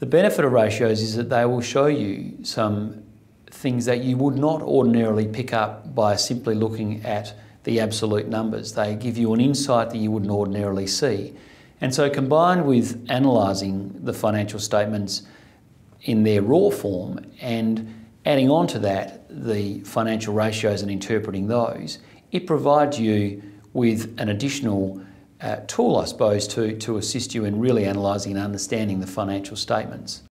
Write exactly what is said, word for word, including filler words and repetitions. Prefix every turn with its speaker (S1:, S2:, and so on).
S1: The benefit of ratios is that they will show you some things that you would not ordinarily pick up by simply looking at the absolute numbers. They give you an insight that you wouldn't ordinarily see. And so combined with analysing the financial statements in their raw form and adding on to that the financial ratios and interpreting those, it provides you with an additional uh, tool, I suppose, to, to assist you in really analysing and understanding the financial statements.